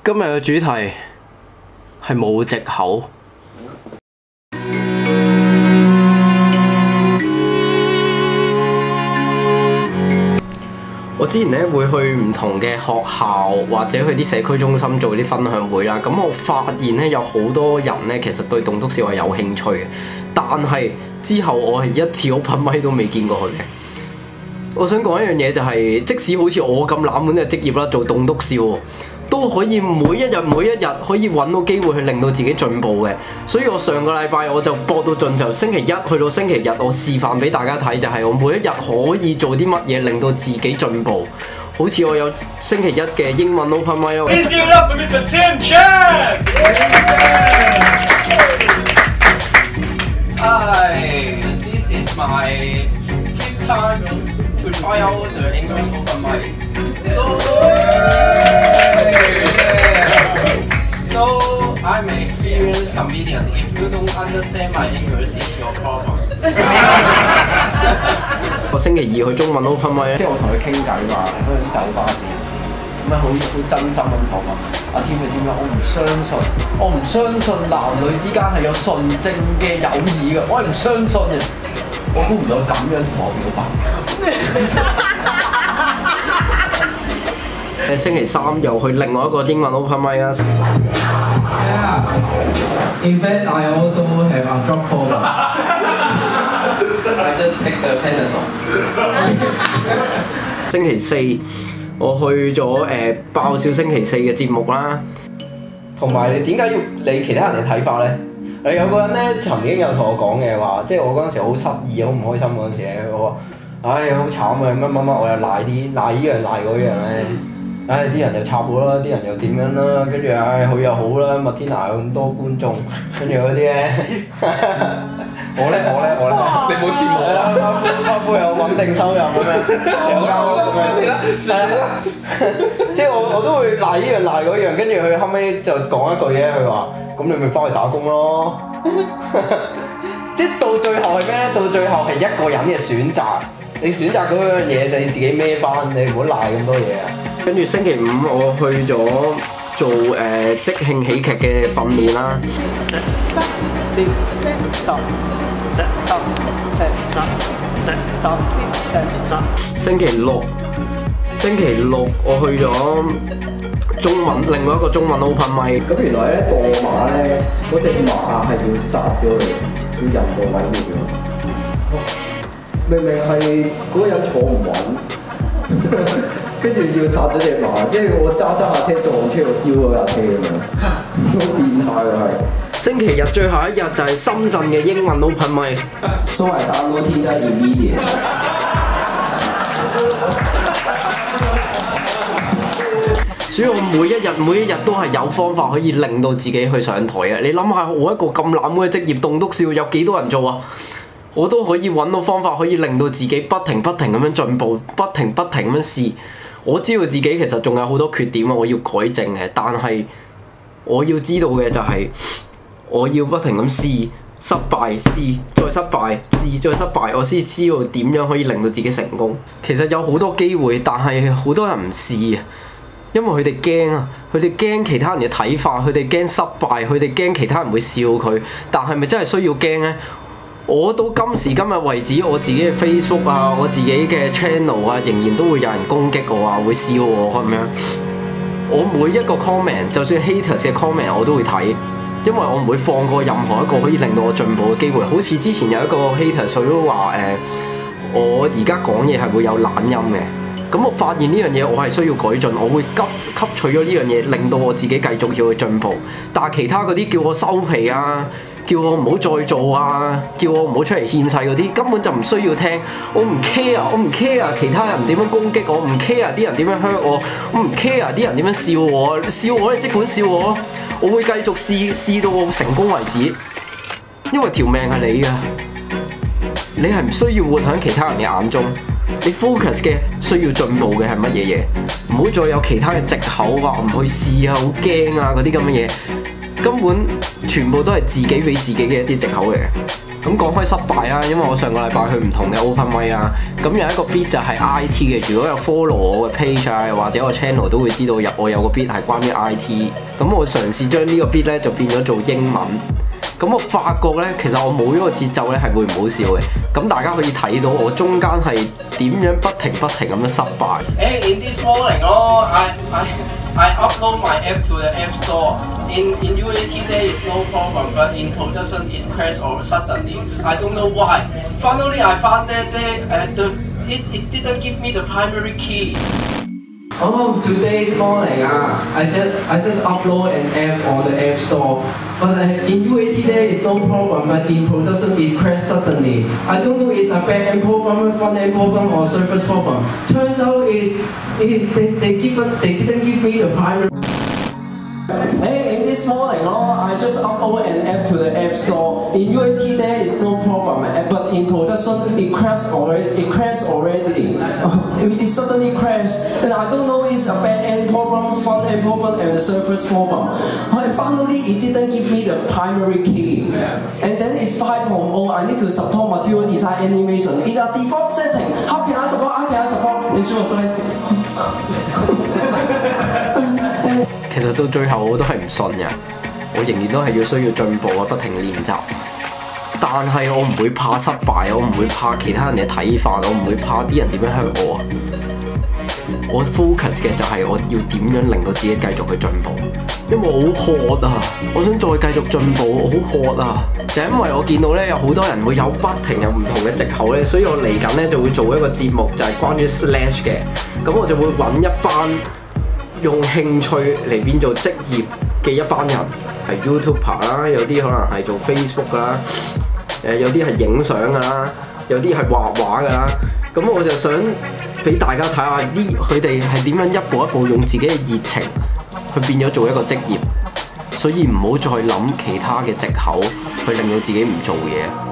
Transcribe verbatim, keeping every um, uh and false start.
今日嘅主題係冇藉口。我之前咧會去唔同嘅學校或者去啲社區中心做啲分享會啦，咁我發現咧有好多人咧其實對棟篤笑係有興趣嘅，但係之後我係一次 open mic都未見過佢嘅。我想講一樣嘢就係、是，即使好似我咁冷門嘅職業啦，做棟篤笑都可以每一日每一日可以揾到機會去令到自己進步嘅。所以我上個禮拜我就搏到盡，就星期一去到星期日，我示範俾大家睇，就係我每一日可以做啲乜嘢令到自己進步。好似我有星期一嘅英文 open mic 咯。Please give it up for Mister Tim Chan! Hi, this is my fifth time to try out the English open mic. So, so I'm an experienced comedian. If you don't understand my English, it's your problem. 我星期二去中文 open mic，即係我同佢傾偈嘛，喺嗰啲酒吧邊，咁樣好好真心咁講話。阿添你知唔知？我唔相信，我唔相信男女之間係有純正嘅友誼嘅，我係唔相信嘅。我估唔到咁樣同我表白。誒，星期三又去另外一個英文 open mic 啦。 Yeah. In fact, I also have a drop call. I just take the Panadol. 星期四我去咗誒、呃、爆笑星期四嘅節目啦。同埋你點解要理其他人嘅睇法咧？誒有個人咧曾經有同我講嘅話，即係我嗰陣時好失意、好唔開心嗰陣時咧，我話：唉，好慘啊！乜乜乜，我又賴啲賴依樣賴嗰樣咧。唉，啲人又插我啦，啲人又點樣啦，跟住唉佢又好啦，麥天娜有咁多觀眾，跟住嗰啲咧，我咧我咧我咧，你冇羨慕啦，阿夫有穩定收入咁樣，有交咁樣，係啦，即係我我都會賴依樣賴嗰樣，跟住佢後尾就講一句嘢，佢話：咁你咪翻去打工咯，即係到最後係咩咧？到最後係一個人嘅選擇，你選擇嗰樣嘢你自己孭翻，你唔好賴咁多嘢啊！跟住星期五我去咗做誒、呃、即興喜劇嘅訓練啦。星期六，星期六我去咗中文另外一個中文 open mic。咁原來咧墮馬咧嗰隻馬係要殺咗佢，要人道毀滅咗。明明係嗰個人坐唔穩。跟住要殺咗隻馬，即係我揸揸下車撞車，我燒咗架車咁樣，好變態啊！係。星期日最後一日就係深圳嘅英文 open mic。So I downloaded that immediately。所以我每一日每一日都係有方法可以令到自己去上台嘅。你諗下，我一個咁冷門嘅職業棟篤笑有幾多人做啊？我都可以揾到方法可以令到自己不停不停咁樣進步，不停不停咁樣試。我知道自己其實仲有好多缺點啊，我要改正嘅。但係我要知道嘅就係，我要不停咁試，失敗試，再失敗試，再失敗，我先知道點樣可以令到自己成功。其實有好多機會，但係好多人唔試啊，因為佢哋驚啊，佢哋驚其他人嘅睇法，佢哋驚失敗，佢哋驚其他人會笑佢。但係咪真係需要驚呢？我到今時今日為止，我自己嘅 Facebook 啊，我自己嘅 channel 啊，仍然都會有人攻擊我啊，會笑我咁樣。我每一個 comment， 就算 haters 嘅 comment 我都會睇，因為我唔會放過任何一個可以令到我進步嘅機會。好似之前有一個 haters 佢都話誒，我而家講嘢係會有懶音嘅。咁我發現呢樣嘢我係需要改進，我會吸吸取咗呢樣嘢，令到我自己繼續要去進步。但係其他嗰啲叫我收皮啊，叫我唔好再做啊，叫我唔好出嚟獻世嗰啲，根本就唔需要聽。我唔 care， 我唔 care 其他人點樣攻擊我，唔 care 啲人點樣 hurt 我，我唔 care 啲人點樣笑我，笑我你即管笑我咯，我會繼續試試到我成功為止，因為條命係你㗎，你係唔需要活喺其他人嘅眼中。你 focus 嘅需要進步嘅係乜嘢嘢？唔好再有其他嘅藉口話唔去試啊，好驚啊嗰啲咁嘅嘢，根本全部都係自己俾自己嘅一啲藉口嚟嘅。 咁講開失敗啊，因為我上個禮拜去唔同嘅 open mic 啊，咁有一個 beat 就係 I T 嘅。如果有 follow 我嘅 page 啊，或者我 channel 都會知道有我有個 beat 係關於 I T。咁我嘗試將呢個 beat 咧就變咗做英文。咁我發覺咧，其實我冇呢個節奏咧係會唔好笑嘅。咁大家可以睇到我中間係點樣不停不停咁樣失敗。 誒 in this morning 咯，I I I upload my app to the App Store. In in U A T there is no problem, but in production it crashed or suddenly. I don't know why. Finally I found that there uh, the it it didn't give me the primary key. Oh, today's morning, uh, I just I just upload an app on the App Store, but uh, in U A T there is no problem, but in production it crashed suddenly. I don't know it's a back-end problem, front-end problem, or service problem. Turns out is is they they given they didn't give me the primary. Hey, in this morning, oh, I just upload an app to the App Store. In U A T there is no problem, but in production it crashed already. It crashed already. It suddenly crashed, and I don't know it's a back-end problem, front-end problem, and the service problem. And finally, it didn't give me the primary key. And then it's five point oh. I need to support material design animation. It's a default setting. How can I support? How can I support? 你說我先。 其實到最後我都係唔信嘅，我仍然都係要需要進步啊，不停練習。但係我唔會怕失敗，我唔會怕其他人嘅睇法，我唔會怕啲人點樣向我。我 focus 嘅就係我要點樣令到自己繼續去進步，因為我好渴啊！我想再繼續進步，我好渴啊！就係因為我見到咧有好多人會有不停有唔同嘅藉口咧，所以我嚟緊咧就會做一個節目，就係關於 slash 嘅。咁我就會揾一班用興趣嚟變做職業嘅一班人，係 YouTuber 啦，有啲可能係做 Facebook 噶啦，誒有啲係影相噶啦，有啲係畫畫噶啦。咁我就想俾大家睇下啲佢哋係點樣一步一步用自己嘅熱情去變咗做一個職業，所以唔好再諗其他嘅藉口去令到自己唔做嘢。